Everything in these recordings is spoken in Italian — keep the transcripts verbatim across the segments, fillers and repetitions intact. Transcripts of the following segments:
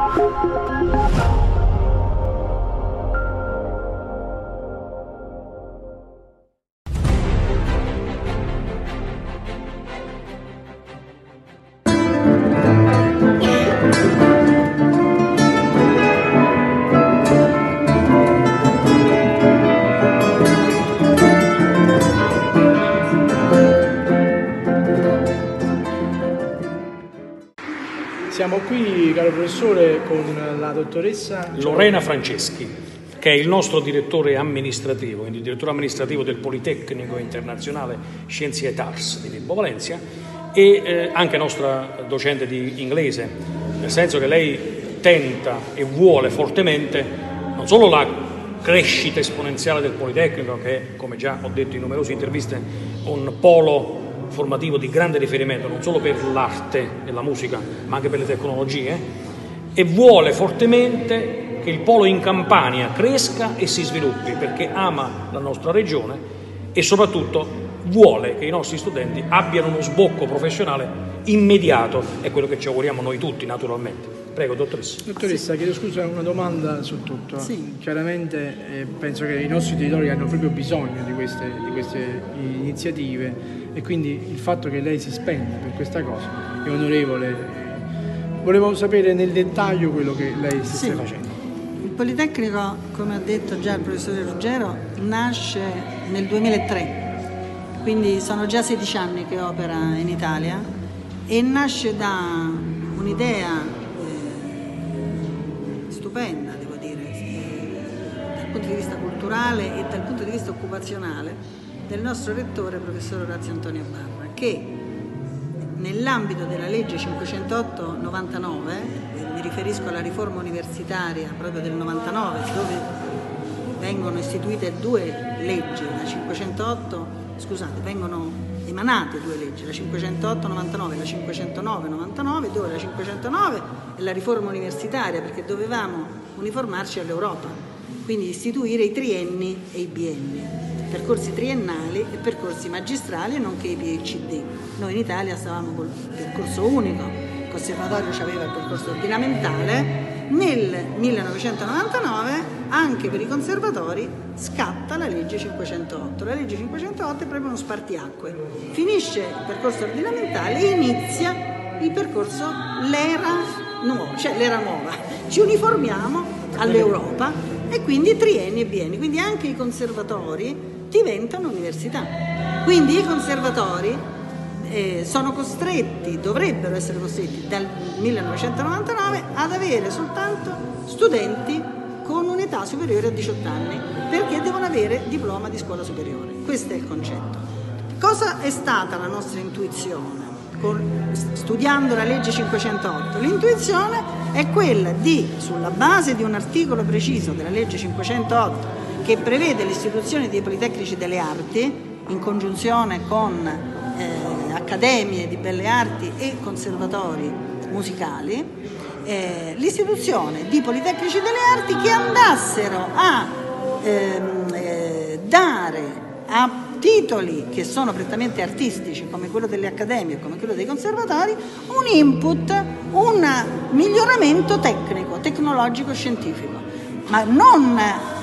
Siamo qui, caro professore, con la dottoressa Lorena Franceschi, che è il nostro direttore amministrativo, quindi il direttore amministrativo del Politecnico Internazionale Scienze e Arts di Vibo Valentia, e eh, anche nostra docente di inglese, nel senso che lei tenta e vuole fortemente non solo la crescita esponenziale del Politecnico, che è, come già ho detto in numerose interviste, un polo formativo di grande riferimento non solo per l'arte e la musica ma anche per le tecnologie, e vuole fortemente che il polo in Campania cresca e si sviluppi perché ama la nostra regione e soprattutto vuole che i nostri studenti abbiano uno sbocco professionale immediato, è quello che ci auguriamo noi tutti naturalmente. Prego, dottoressa. Dottoressa, sì. Chiedo scusa, una domanda su tutto. Sì. Chiaramente eh, penso che i nostri territori hanno proprio bisogno di queste, di queste iniziative e quindi il fatto che lei si spenda per questa cosa è onorevole. Volevo sapere nel dettaglio quello che lei si sì. sta facendo. Il Politecnico, come ha detto già il professore Ruggero, nasce nel duemilatré, quindi sono già sedici anni che opera in Italia e nasce da un'idea stupenda, devo dire, dal punto di vista culturale e dal punto di vista occupazionale del nostro rettore, professor Orazio Antonio Barra, che nell'ambito della legge cinquecentotto novantanove, mi riferisco alla riforma universitaria proprio del novantanove, dove vengono istituite due leggi, la cinquecentotto, scusate, vengono emanate due leggi, la cinquecentotto novantanove e la cinquecentonove novantanove, dove la cinquecentonove è la riforma universitaria perché dovevamo uniformarci all'Europa, quindi istituire i trienni e i bienni, percorsi triennali e percorsi magistrali, nonché i P H D. Noi in Italia stavamo col percorso unico, il conservatorio aveva il percorso ordinamentale. Nel millenovecentonovantanove anche per i conservatori scatta la legge cinquecentotto. La legge cinquecentotto è proprio uno spartiacque. Finisce il percorso ordinamentale e inizia il percorso l'era nuova, cioè l'era nuova. Ci uniformiamo all'Europa e quindi trienni e bienni. Quindi anche i conservatori diventano università. Quindi i conservatori eh, sono costretti, dovrebbero essere costretti dal millenovecentonovantanove ad avere soltanto studenti con un'età superiore a diciotto anni, perché devono avere diploma di scuola superiore. Questo è il concetto. Cosa è stata la nostra intuizione con, studiando la legge cinquecentotto? L'intuizione è quella di, sulla base di un articolo preciso della legge cinquecentotto che prevede l'istituzione dei Politecnici delle Arti in congiunzione con eh, accademie di belle arti e conservatori musicali, Eh, l'istituzione di Politecnici delle Arti che andassero a ehm, eh, dare a titoli che sono prettamente artistici come quello delle accademie, come quello dei conservatori, un input, un miglioramento tecnico, tecnologico, scientifico, ma non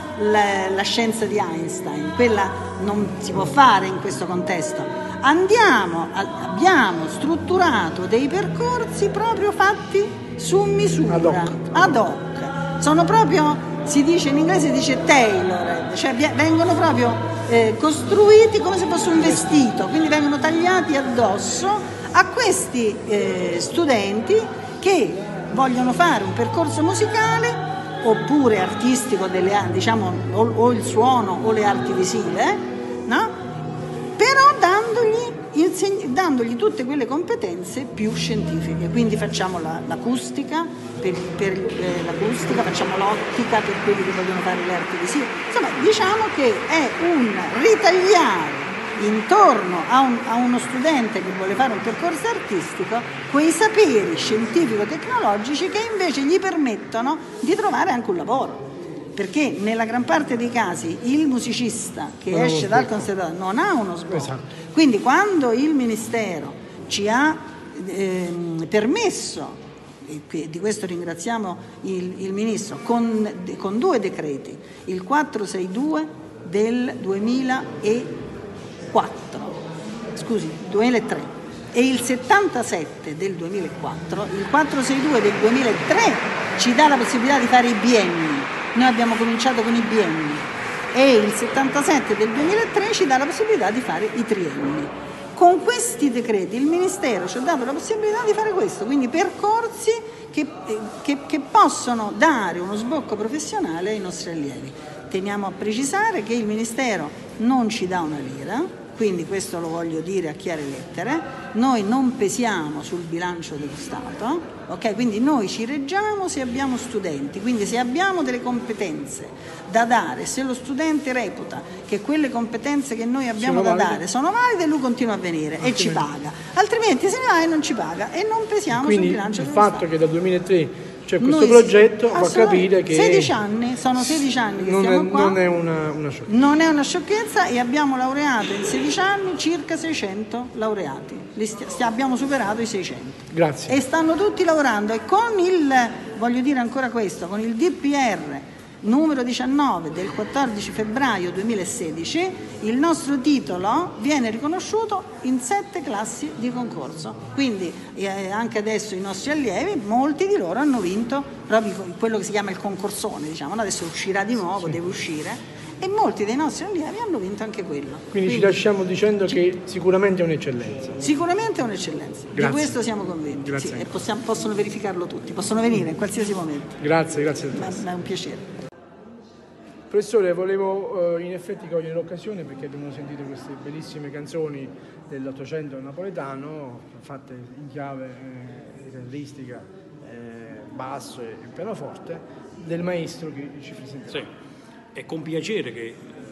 la, la scienza di Einstein, quella non si può fare in questo contesto. Andiamo, abbiamo strutturato dei percorsi proprio fatti su misura, ad hoc. ad hoc. Sono proprio, si dice in inglese, si dice tailored, cioè vengono proprio eh, costruiti come se fosse un vestito, quindi vengono tagliati addosso a questi eh, studenti che vogliono fare un percorso musicale oppure artistico, delle, diciamo, o, o il suono o le arti visive, no? Però dandogli dandogli tutte quelle competenze più scientifiche. Quindi facciamo la, l'acustica per, per eh, l'acustica, facciamo l'ottica per quelli che vogliono fare le arti visive. Insomma, diciamo che è un ritagliare intorno a, un, a uno studente che vuole fare un percorso artistico quei saperi scientifico-tecnologici che invece gli permettono di trovare anche un lavoro. Perché nella gran parte dei casi il musicista che non esce dal conservatorio non ha uno sbocco. Esatto. Quindi quando il Ministero ci ha eh, permesso e di questo ringraziamo il, il Ministro, con, con due decreti, il quattrocentoseintadue del duemilaquattro, scusi, duemilatré, e il settantasette del duemilaquattro, il quattrocentoseintadue del duemilatré ci dà la possibilità di fare i bienni, noi abbiamo cominciato con i bienni, e il settantasette del duemilatré ci dà la possibilità di fare i trienni. Con questi decreti il Ministero ci ha dato la possibilità di fare questo, quindi percorsi che, che, che possono dare uno sbocco professionale ai nostri allievi. Teniamo a precisare che il Ministero non ci dà una lira, quindi questo lo voglio dire a chiare lettere, noi non pesiamo sul bilancio dello Stato, ok? Quindi noi ci reggiamo se abbiamo studenti, quindi se abbiamo delle competenze da dare, se lo studente reputa che quelle competenze che noi abbiamo da dare sono valide, lui continua a venire e ci paga, altrimenti se ne va e non ci paga e non pesiamo quindi sul bilancio dello Stato. Quindi il fatto che dal duemilatré c'è questo Noi, progetto fa capire che sedici anni, sono sedici anni che non stiamo è, qua, non è una, una sciocchezza. Non è una sciocchezza e abbiamo laureato in sedici anni circa seicento laureati, Li sti- abbiamo superato i seicento. Grazie. E stanno tutti lavorando e con il, voglio dire ancora questo, con il D P R numero diciannove del quattordici febbraio duemilasedici il nostro titolo viene riconosciuto in sette classi di concorso, quindi eh, anche adesso i nostri allievi, molti di loro hanno vinto proprio quello che si chiama il concorsone, diciamo, adesso uscirà di nuovo, sì. deve uscire, e molti dei nostri allievi hanno vinto anche quello. Quindi, quindi ci lasciamo dicendo ci... che sicuramente è un'eccellenza. Sicuramente è un'eccellenza, grazie. Di questo siamo convinti, sì, e possiamo, possono verificarlo tutti, possono venire in qualsiasi momento. Grazie, grazie a te. Ma è un piacere. Professore, volevo eh, in effetti cogliere l'occasione perché abbiamo sentito queste bellissime canzoni dell'Ottocento napoletano fatte in chiave eh, chitarristica, eh, basso e pianoforte, del maestro che ci presenta. Sì, è con piacere che eh,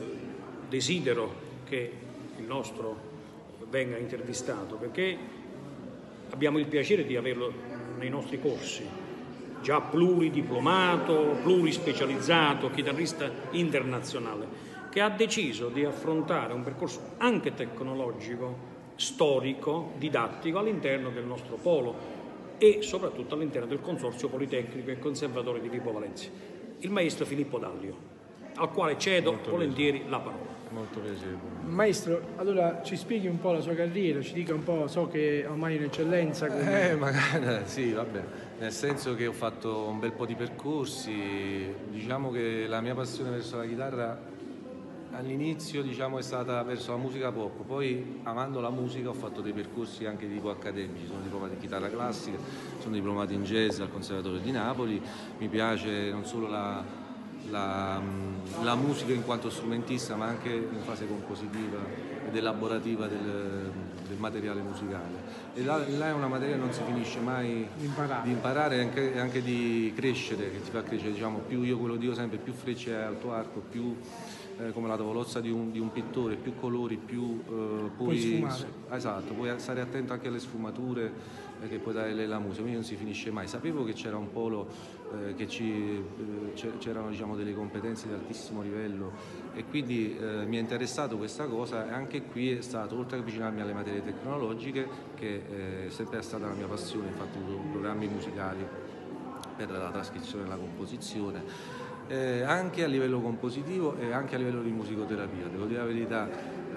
desidero che il nostro venga intervistato, perché abbiamo il piacere di averlo nei nostri corsi. Già pluridiplomato, plurispecializzato, chitarrista internazionale, che ha deciso di affrontare un percorso anche tecnologico, storico, didattico all'interno del nostro polo e soprattutto all'interno del Consorzio Politecnico e Conservatorio di Vibo Valentia, il maestro Filippo Dallio, al quale cedo Molto volentieri piacere. la parola. Molto piacevole. Maestro, allora ci spieghi un po' la sua carriera, ci dica un po', so che ormai è un'eccellenza. Come... Eh, magari, sì, vabbè, nel senso che ho fatto un bel po' di percorsi, diciamo che la mia passione verso la chitarra all'inizio, diciamo, è stata verso la musica pop, poi amando la musica ho fatto dei percorsi anche tipo accademici, sono diplomato in chitarra classica, sono diplomato in jazz al Conservatorio di Napoli, mi piace non solo la... La, la musica in quanto strumentista, ma anche in fase compositiva ed elaborativa del, del materiale musicale. E là, là è una materia che non si finisce mai imparare. di imparare e anche, anche di crescere, che ti fa crescere, diciamo, più, io quello dico sempre, più frecce hai al tuo arco, più eh, come la tavolozza di un, di un pittore, più colori, più eh, puoi, puoi sfumare. Esatto, puoi stare attento anche alle sfumature che può dare la musica, quindi non si finisce mai. Sapevo che c'era un polo, eh, che ci, eh, c'erano, diciamo, delle competenze di altissimo livello e quindi eh, mi è interessato questa cosa e anche qui è stato, oltre che avvicinarmi alle materie tecnologiche, che è sempre stata la mia passione, infatti programmi musicali per la trascrizione e la composizione, eh, anche a livello compositivo e anche a livello di musicoterapia, devo dire la verità.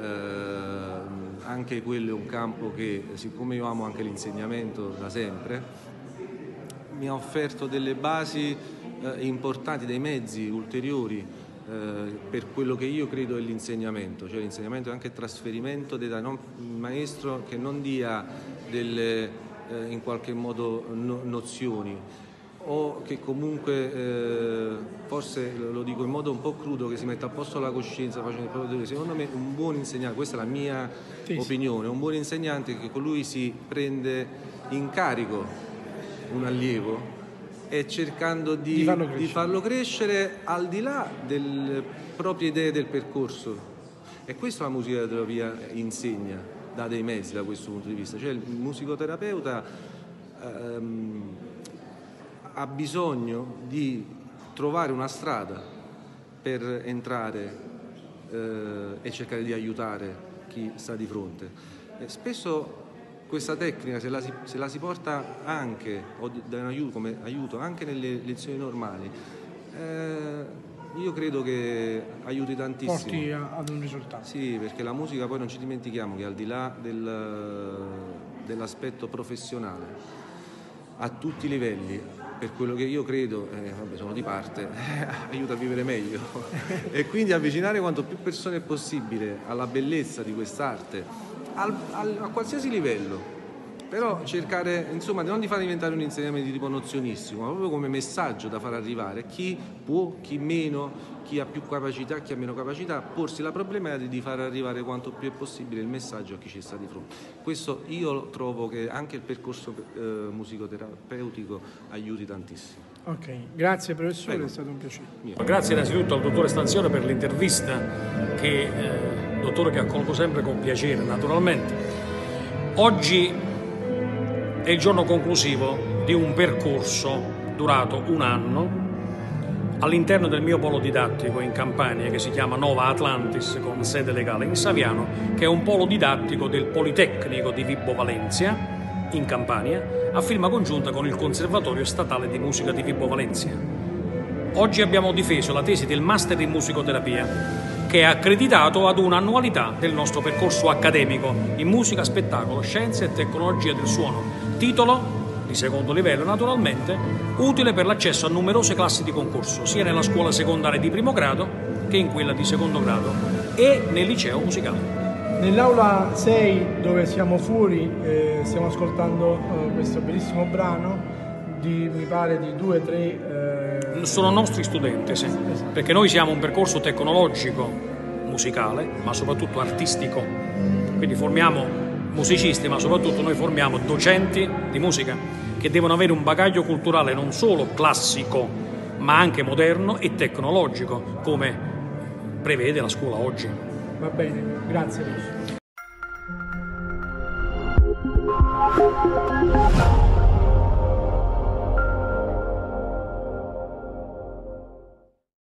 Eh, anche quello è un campo che, siccome io amo anche l'insegnamento da sempre, mi ha offerto delle basi eh, importanti, dei mezzi ulteriori eh, per quello che io credo è l'insegnamento, cioè l'insegnamento è anche il trasferimento da non, un maestro che non dia delle eh, in qualche modo no, nozioni o che comunque eh, forse lo dico in modo un po' crudo, che si mette a posto la coscienza facendo il proprio dovere. Secondo me un buon insegnante, questa è la mia sì, opinione, un buon insegnante che con lui si prende in carico un allievo e cercando di, di, farlo, crescere. di farlo crescere al di là delle proprie idee del percorso, e questo la musicoterapia insegna, dà dei mezzi da questo punto di vista, cioè il musicoterapeuta ehm, ha bisogno di trovare una strada per entrare eh, e cercare di aiutare chi sta di fronte. E spesso questa tecnica, se la si, se la si porta anche, o da un aiuto, come aiuto anche nelle lezioni normali, eh, io credo che aiuti tantissimo. Porti ad un risultato. Sì, perché la musica, poi non ci dimentichiamo che al di là del, dell'aspetto professionale, a tutti i livelli, per quello che io credo, eh, vabbè, sono di parte, eh, aiuta a vivere meglio e quindi avvicinare quanto più persone possibile alla bellezza di quest'arte, al, al, a qualsiasi livello. Però cercare, insomma, non di far diventare un insegnamento di tipo nozionistico, ma proprio come messaggio da far arrivare a chi può, chi meno, chi ha più capacità, chi ha meno capacità, porsi la problematica di far arrivare quanto più è possibile il messaggio a chi ci sta di fronte. Questo io trovo che anche il percorso eh, musicoterapeutico aiuti tantissimo. Ok, grazie professore, Prego. È stato un piacere. Mio. Grazie innanzitutto al dottore Stanzione per l'intervista, che eh, dottore che accolgo sempre con piacere, naturalmente. Oggi è il giorno conclusivo di un percorso durato un anno all'interno del mio polo didattico in Campania, che si chiama Nova Atlantis, con sede legale in Saviano, che è un polo didattico del Politecnico di Vibo Valentia in Campania, a firma congiunta con il Conservatorio Statale di Musica di Vibo Valentia. Oggi abbiamo difeso la tesi del Master in Musicoterapia, che è accreditato ad un'annualità del nostro percorso accademico in musica, spettacolo, scienze e tecnologia del suono. Titolo di secondo livello, naturalmente, utile per l'accesso a numerose classi di concorso, sia nella scuola secondaria di primo grado che in quella di secondo grado e nel liceo musicale. Nell'aula sei, dove siamo fuori, eh, stiamo ascoltando eh, questo bellissimo brano di, mi pare, di due o tre... Eh... Sono nostri studenti, sì, esatto. Perché noi siamo un percorso tecnologico, musicale, ma soprattutto artistico, quindi formiamo musicisti, ma soprattutto noi formiamo docenti di musica che devono avere un bagaglio culturale non solo classico, ma anche moderno e tecnologico, come prevede la scuola oggi. Va bene, grazie.